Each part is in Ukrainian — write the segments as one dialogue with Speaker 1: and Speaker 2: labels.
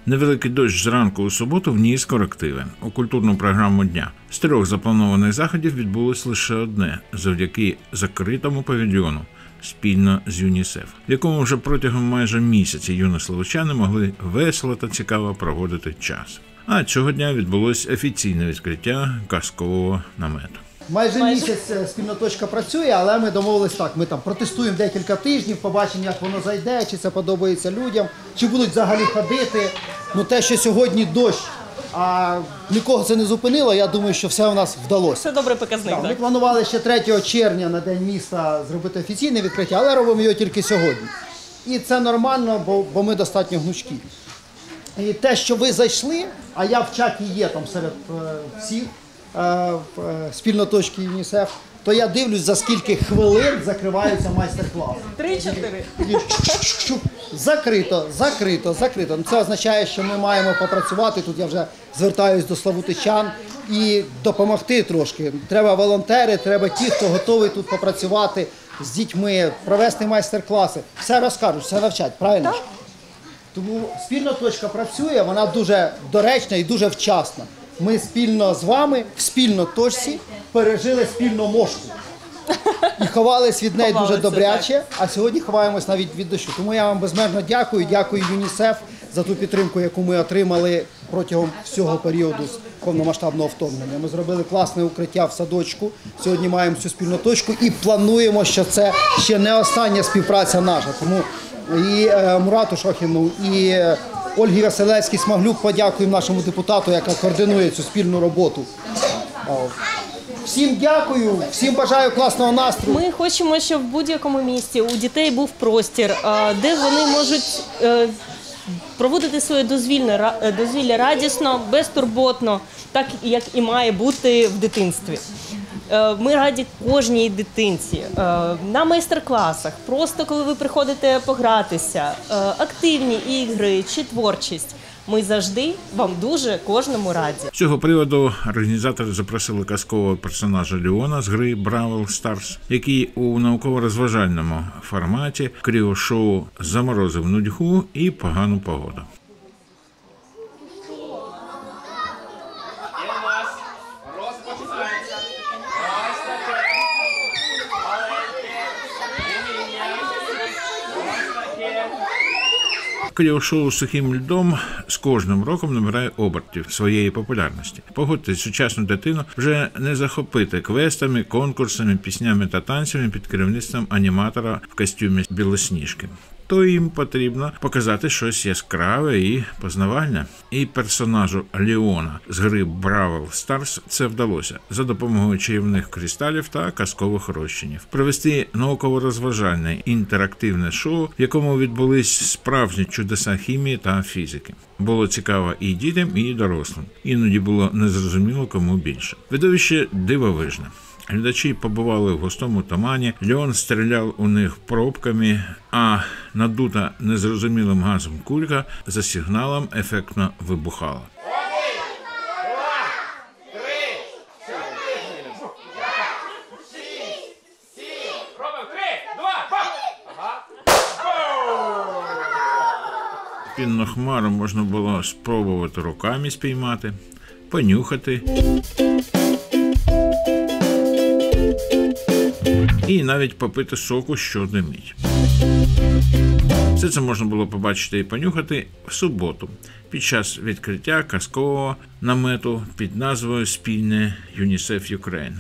Speaker 1: Невеликий дощ зранку у суботу вніс корективи у культурну програму дня. З 3 запланованих заходів відбулось лише одне – завдяки закритому павільйону спільно з ЮНІСЕФ, в якому вже протягом майже місяця юні словочани могли весело та цікаво проводити час. А цього дня відбулось офіційне відкриття казкового намету.
Speaker 2: Майже місяць спільна точка працює, але ми домовились так, ми там протестуємо декілька тижнів, побачимо, як воно зайде, чи це подобається людям, чи будуть взагалі ходити. Ну те, що сьогодні дощ, а нікого це не зупинило, я думаю, що все у нас вдалося.
Speaker 3: Це добрий показник, так?
Speaker 2: Ми планували ще 3 червня на День міста зробити офіційне відкриття, але робимо його тільки сьогодні. І це нормально, бо ми достатньо гнучкі. І те, що ви зайшли, а я в чаті є там серед всіх, спільно точки ЮНІСЕФ, то я дивлюсь, за скільки хвилин закриваються майстер-класи.
Speaker 3: 3-4.
Speaker 2: Закрито. Це означає, що ми маємо попрацювати, тут я вже звертаюсь до славутичан, і допомогти трошки. Треба волонтери, треба ті, хто готовий тут попрацювати з дітьми, провести майстер-класи. Все розкажуть, все навчать, правильно? Тому спільна точка працює, вона дуже доречна і дуже вчасна. Ми спільно з вами в спільно точці пережили спільну мошку. І ховались від неї дуже добряче, а сьогодні ховаємось навіть від дощу. Тому я вам безмежно дякую ЮНІСЕФ за ту підтримку, яку ми отримали протягом всього періоду повномасштабного вторгнення. Ми зробили класне укриття в садочку, сьогодні маємо цю спільну точку і плануємо, що це ще не остання співпраця наша. Тому і Мурату Шохіну, і Ольгі Василевській-Смаглюк подякуємо нашому депутату, яка координує цю спільну роботу. Всім дякую, всім бажаю класного настрою.
Speaker 3: Ми хочемо, щоб в будь-якому місті у дітей був простір, де вони можуть проводити своє дозвілля радісно, безтурботно, так як і має бути в дитинстві. Ми раді кожній дитинці, на майстер-класах, просто коли ви приходите погратися, активні ігри чи творчість. Ми завжди вам дуже кожному раді.
Speaker 1: З цього приводу організатори запросили казкового персонажа Леона з гри Бравл Старс, який у науково-розважальному форматі кріо-шоу заморозив нудьгу і погану погоду. Кріо-шоу з сухим льдом з кожним роком набирає обертів своєї популярності. Погодьтесь, сучасну дитину вже не захопити квестами, конкурсами, піснями та танцями під керівництвом аніматора в костюмі Білосніжки. То їм потрібно показати щось яскраве і познавальне. І персонажу Леона з гри Бравл Старс це вдалося за допомогою чарівних кристалів та казкових розчинів. Провести науково-розважальне інтерактивне шоу, в якому відбулись справжні чудеса хімії та фізики. Було цікаво і дітям, і дорослим. Іноді було незрозуміло, кому більше. Видовище дивовижне. Глядачі побували в густому тумані, Леон стріляв у них пробками, а надута незрозумілим газом кулька за сигналом ефектно вибухала. Пінну хмару можна було спробувати руками спіймати, понюхати і навіть попити соку, що димить. Все це можна було побачити і понюхати в суботу під час відкриття казкового намету під назвою «Спільне ЮНІСЕФ Юкрейн».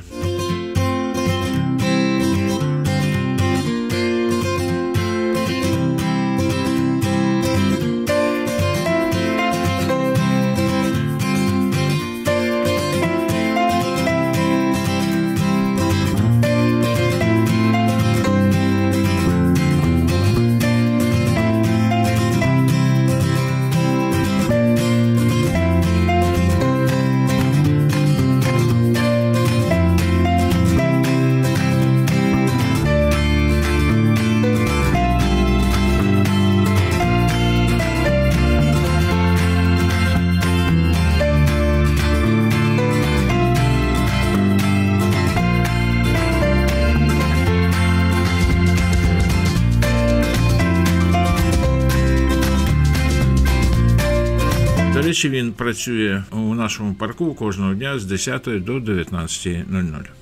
Speaker 1: До речі, він працює у нашому парку кожного дня з 10 до 19:00.